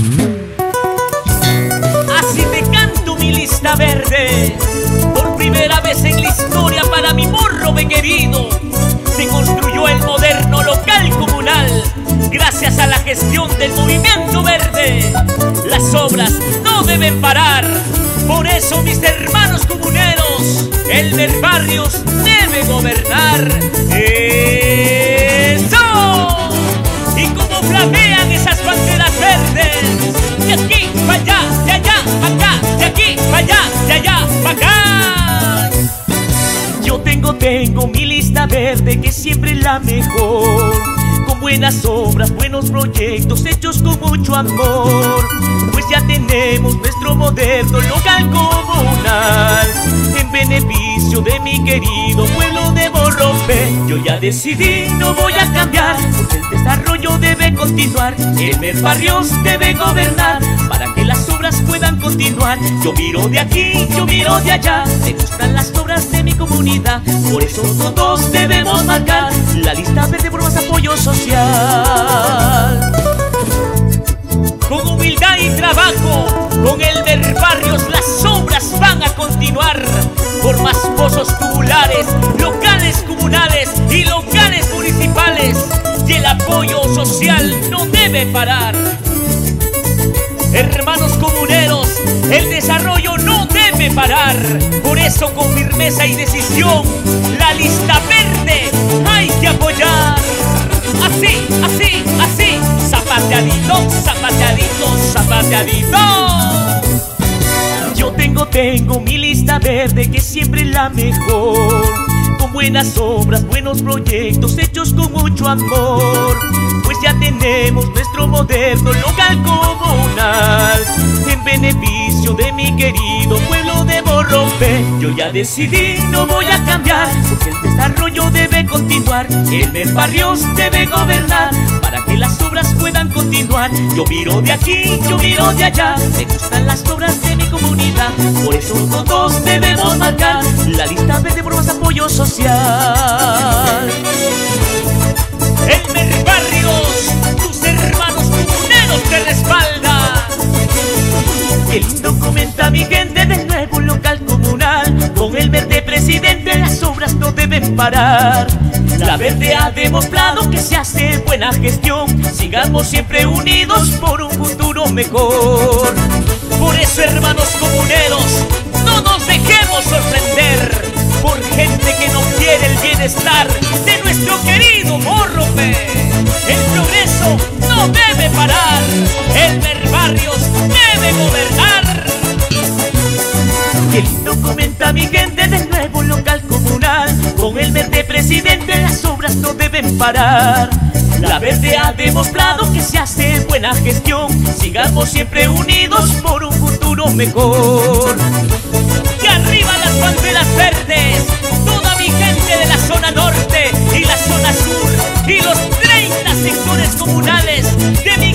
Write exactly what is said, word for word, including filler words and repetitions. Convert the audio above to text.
Así te canto mi lista verde. Por primera vez en la historia para mi morro be querido se construyó el moderno local comunal. Gracias a la gestión del movimiento verde, las obras no deben parar. Por eso mis hermanos comuneros, Elmer Barrios debe gobernar. ¡Eso! Y como flamean esas banderas verdes, de aquí para allá, de allá para acá, de aquí para allá, de allá para acá. Yo tengo, tengo mi lista verde que siempre es la mejor, con buenas obras, buenos proyectos hechos con mucho amor. Pues ya tenemos nuestro moderno local comunal en beneficio de mi querido pueblo de Morropé. Yo ya decidí, no voy a cambiar, porque el desarrollo debe continuar. Elmer Barrios debe gobernar para que las obras puedan continuar. Yo miro de aquí, yo miro de allá, me gustan las obras de mi comunidad. Por eso todos debemos marcar la lista verde por más apoyo social. Con humildad y trabajo, con Elmer Barrios las obras van a continuar. Por más pozos tubulares, locales comunales y locales municipales. Y el apoyo social no debe parar. Hermanos comuneros, el desarrollo no debe parar. Por eso con firmeza y decisión, la lista verde hay que apoyar. Así, así, así, zapateadito, zapateadito, zapateadito. Yo tengo, tengo mi lista verde que siempre es la mejor, con buenas obras, buenos proyectos hechos con mucho amor. Pues ya tenemos nuestro moderno local comunal en beneficio de mi querido pueblo de Morropé. Yo ya decidí, no voy a cambiar, porque el desarrollo debe continuar. Elmer Barrios debe gobernar para que las obras puedan continuar. Yo miro de aquí, yo miro de allá, me gustan las obras de mi comunidad. Por eso todos debemos marcar la lista verde por más apoyo social. Elmer Barrios, tus hermanos comuneros te respaldan. Qué lindo comenta mi gente del nuevo local comunal. Con Elmer de presidente las obras no deben parar. La verde ha demostrado que se hace buena gestión. Sigamos siempre unidos por un futuro mejor. Por eso, hermanos comuneros, no nos dejemos sorprender por gente que no quiere el bienestar de nuestro querido Morropé. El progreso no debe parar. Elmer Barrios debe gobernar. Qué lindo comenta mi gente del nuevo local comunal. Con Elmer de presidente las obras no deben parar. La verde ha demostrado que se hace buena gestión. Sigamos siempre unidos por un futuro mejor. Y arriba las banderas verdes, toda mi gente de la zona norte y la zona sur y los treinta sectores comunales de mi